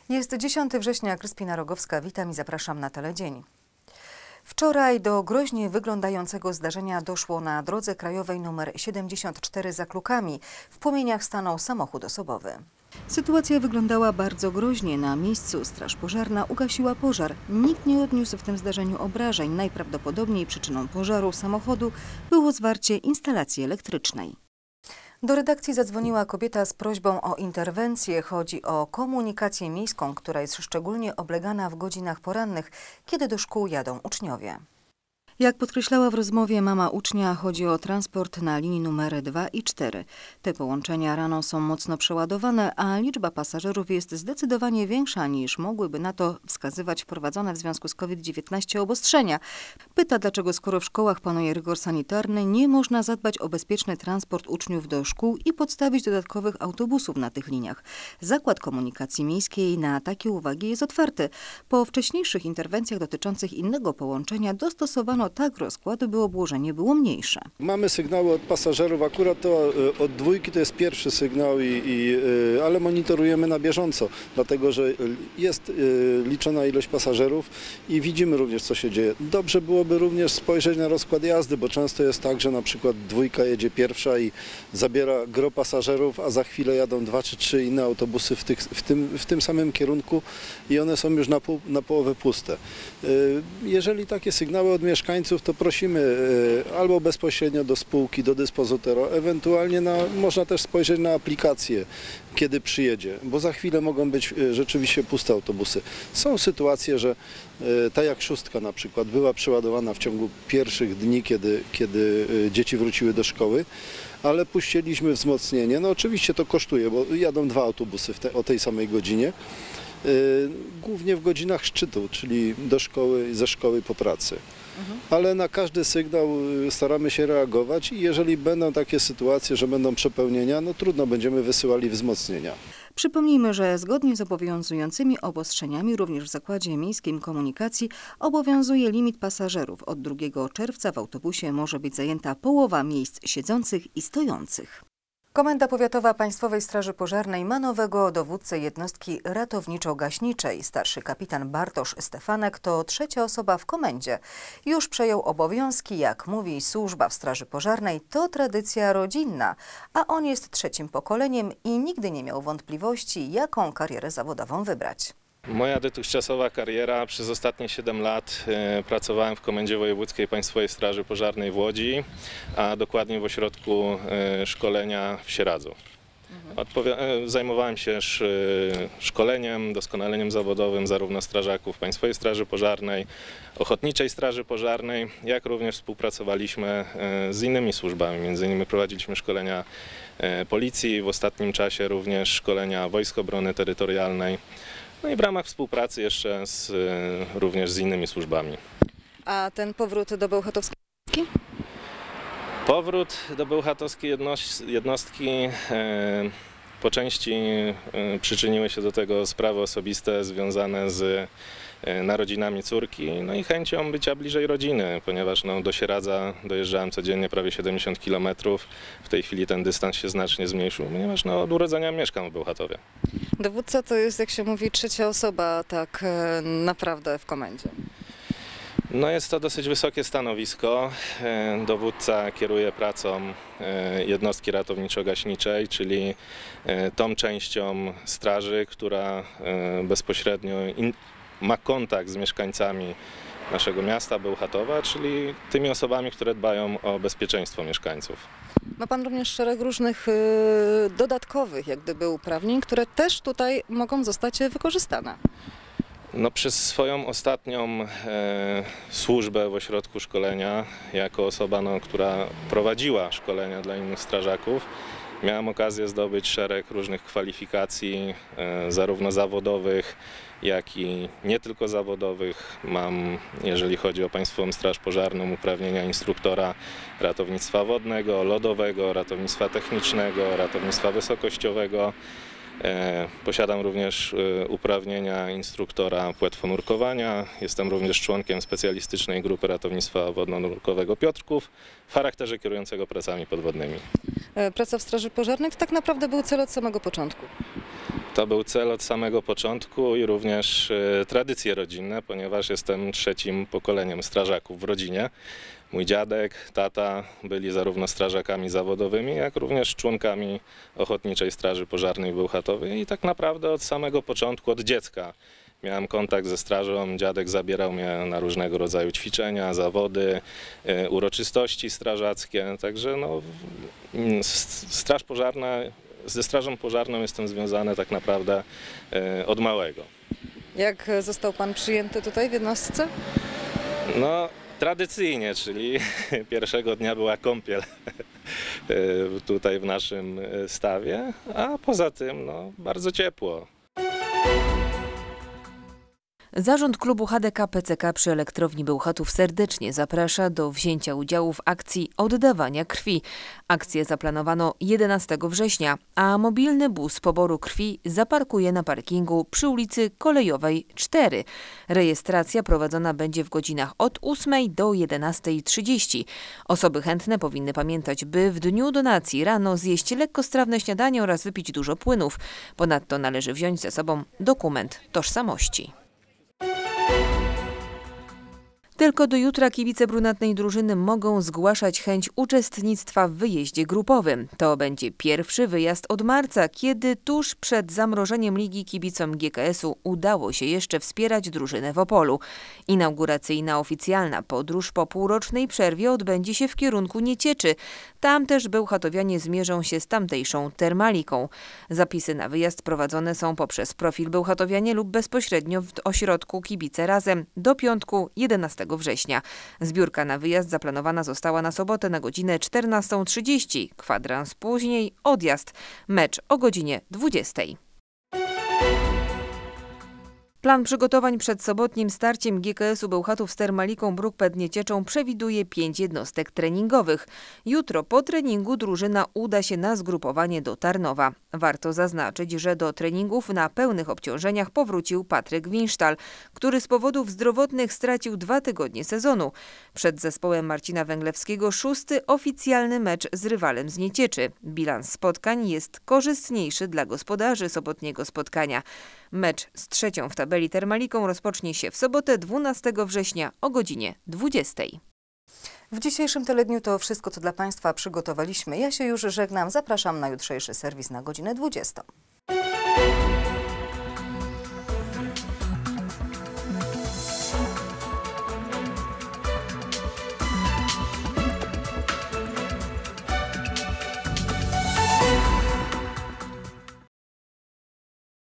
Jest 10 września, Kryspina Rogowska, witam i zapraszam na Teledzień. Wczoraj do groźnie wyglądającego zdarzenia doszło na drodze krajowej nr 74 za Klukami. W płomieniach stanął samochód osobowy. Sytuacja wyglądała bardzo groźnie. Na miejscu straż pożarna ugasiła pożar. Nikt nie odniósł w tym zdarzeniu obrażeń. Najprawdopodobniej przyczyną pożaru samochodu było zwarcie instalacji elektrycznej. Do redakcji zadzwoniła kobieta z prośbą o interwencję. Chodzi o komunikację miejską, która jest szczególnie oblegana w godzinach porannych, kiedy do szkół jadą uczniowie. Jak podkreślała w rozmowie mama ucznia, chodzi o transport na linii numery 2 i 4. Te połączenia rano są mocno przeładowane, a liczba pasażerów jest zdecydowanie większa niż mogłyby na to wskazywać wprowadzone w związku z COVID-19 obostrzenia. Pyta, dlaczego skoro w szkołach panuje rygor sanitarny, nie można zadbać o bezpieczny transport uczniów do szkół i podstawić dodatkowych autobusów na tych liniach. Zakład Komunikacji Miejskiej na takie uwagi jest otwarty. Po wcześniejszych interwencjach dotyczących innego połączenia dostosowano tak rozkład, by obłożenie było mniejsze. Mamy sygnały od pasażerów, akurat to od dwójki to jest pierwszy sygnał, ale monitorujemy na bieżąco, dlatego że jest liczona ilość pasażerów i widzimy również, co się dzieje. Dobrze byłoby również spojrzeć na rozkład jazdy, bo często jest tak, że na przykład dwójka jedzie pierwsza i zabiera gro pasażerów, a za chwilę jadą 2 czy 3 inne autobusy w tym samym kierunku i one są już na połowę puste. Jeżeli takie sygnały od mieszkańców, to prosimy albo bezpośrednio do spółki, do dyspozytora, ewentualnie można też spojrzeć na aplikację, kiedy przyjedzie, bo za chwilę mogą być rzeczywiście puste autobusy. Są sytuacje, że tak jak 6 na przykład była przeładowana w ciągu pierwszych dni, kiedy dzieci wróciły do szkoły, ale puściliśmy wzmocnienie. No oczywiście to kosztuje, bo jadą 2 autobusy o tej samej godzinie. Głównie w godzinach szczytu, czyli do szkoły, ze szkoły po pracy. Ale na każdy sygnał staramy się reagować i jeżeli będą takie sytuacje, że będą przepełnienia, no trudno, będziemy wysyłali wzmocnienia. Przypomnijmy, że zgodnie z obowiązującymi obostrzeniami również w Zakładzie Miejskim Komunikacji obowiązuje limit pasażerów. Od 2 czerwca w autobusie może być zajęta połowa miejsc siedzących i stojących. Komenda Powiatowa Państwowej Straży Pożarnej ma nowego dowódcę jednostki ratowniczo-gaśniczej. Starszy kapitan Bartosz Stefanek to 3. osoba w komendzie. Już przejął obowiązki, jak mówi służba w Straży Pożarnej, to tradycja rodzinna, a on jest 3. pokoleniem i nigdy nie miał wątpliwości, jaką karierę zawodową wybrać. Moja dotychczasowa kariera przez ostatnie 7 lat pracowałem w Komendzie Wojewódzkiej Państwowej Straży Pożarnej w Łodzi, a dokładnie w ośrodku szkolenia w Sieradzu. Zajmowałem się szkoleniem, doskonaleniem zawodowym zarówno strażaków Państwowej Straży Pożarnej, Ochotniczej Straży Pożarnej, jak również współpracowaliśmy z innymi służbami. Między innymi prowadziliśmy szkolenia Policji, w ostatnim czasie również szkolenia Wojsk Obrony Terytorialnej. No i w ramach współpracy jeszcze również z innymi służbami. A ten powrót do bełchatowskiej jednostki? Powrót do bełchatowskiej jednostki po części przyczyniły się do tego sprawy osobiste związane z narodzinami córki, no i chęcią bycia bliżej rodziny, ponieważ do Sieradza dojeżdżałem codziennie prawie 70 km. W tej chwili ten dystans się znacznie zmniejszył, ponieważ od urodzenia mieszkam w Bełchatowie. Dowódca to jest, jak się mówi, 3. osoba tak naprawdę w komendzie. No jest to dosyć wysokie stanowisko. Dowódca kieruje pracą jednostki ratowniczo-gaśniczej, czyli tą częścią straży, która bezpośrednio ma kontakt z mieszkańcami naszego miasta Bełchatowa, czyli tymi osobami, które dbają o bezpieczeństwo mieszkańców. Ma pan również szereg różnych dodatkowych jak gdyby uprawnień, które też tutaj mogą zostać wykorzystane. No, przez swoją ostatnią służbę w ośrodku szkolenia, jako osoba, która prowadziła szkolenia dla innych strażaków, miałem okazję zdobyć szereg różnych kwalifikacji, zarówno zawodowych, jak i nie tylko zawodowych. Mam, jeżeli chodzi o Państwową Straż Pożarną, uprawnienia instruktora ratownictwa wodnego, lodowego, ratownictwa technicznego, ratownictwa wysokościowego. Posiadam również uprawnienia instruktora płetwonurkowania. Jestem również członkiem specjalistycznej grupy ratownictwa wodno-nurkowego Piotrków w charakterze kierującego pracami podwodnymi. Praca w Straży Pożarnej to tak naprawdę był cel od samego początku. To był cel od samego początku i również tradycje rodzinne, ponieważ jestem trzecim pokoleniem strażaków w rodzinie. Mój dziadek, tata byli zarówno strażakami zawodowymi, jak również członkami Ochotniczej Straży Pożarnej w Bełchatowie i tak naprawdę od samego początku, od dziecka miałem kontakt ze strażą. Dziadek zabierał mnie na różnego rodzaju ćwiczenia, zawody, uroczystości strażackie, także no, Straż Pożarna, ze Strażą Pożarną jestem związany tak naprawdę od małego. Jak został pan przyjęty tutaj w jednostce? No, tradycyjnie, czyli pierwszego dnia była kąpiel tutaj w naszym stawie, a poza tym no, bardzo ciepło. Zarząd klubu HDK PCK przy Elektrowni Bełchatów serdecznie zaprasza do wzięcia udziału w akcji oddawania krwi. Akcję zaplanowano 11 września, a mobilny bus poboru krwi zaparkuje na parkingu przy ulicy Kolejowej 4. Rejestracja prowadzona będzie w godzinach od 8 do 11:30. Osoby chętne powinny pamiętać, by w dniu donacji rano zjeść lekkostrawne śniadanie oraz wypić dużo płynów. Ponadto należy wziąć ze sobą dokument tożsamości. Tylko do jutra kibice brunatnej drużyny mogą zgłaszać chęć uczestnictwa w wyjeździe grupowym. To będzie pierwszy wyjazd od marca, kiedy tuż przed zamrożeniem ligi kibicom GKS-u udało się jeszcze wspierać drużynę w Opolu. Inauguracyjna oficjalna podróż po półrocznej przerwie odbędzie się w kierunku Niecieczy. Tam też bełchatowianie zmierzą się z tamtejszą Termaliką. Zapisy na wyjazd prowadzone są poprzez profil Bełchatowianie lub bezpośrednio w ośrodku Kibice Razem do piątku 11 września. Zbiórka na wyjazd zaplanowana została na sobotę na godzinę 14:30. Kwadrans później odjazd. Mecz o godzinie 20. Plan przygotowań przed sobotnim starciem GKS-u Bełchatów z Termaliką Bruk-Niecieczą przewiduje 5 jednostek treningowych. Jutro po treningu drużyna uda się na zgrupowanie do Tarnowa. Warto zaznaczyć, że do treningów na pełnych obciążeniach powrócił Patryk Winsztal, który z powodów zdrowotnych stracił 2 tygodnie sezonu. Przed zespołem Marcina Węglewskiego 6. oficjalny mecz z rywalem z Niecieczy. Bilans spotkań jest korzystniejszy dla gospodarzy sobotniego spotkania. Mecz z trzecią w tabeli Termaliką rozpocznie się w sobotę 12 września o godzinie 20. W dzisiejszym teledniu to wszystko, co dla Państwa przygotowaliśmy. Ja się już żegnam. Zapraszam na jutrzejszy serwis na godzinę 20.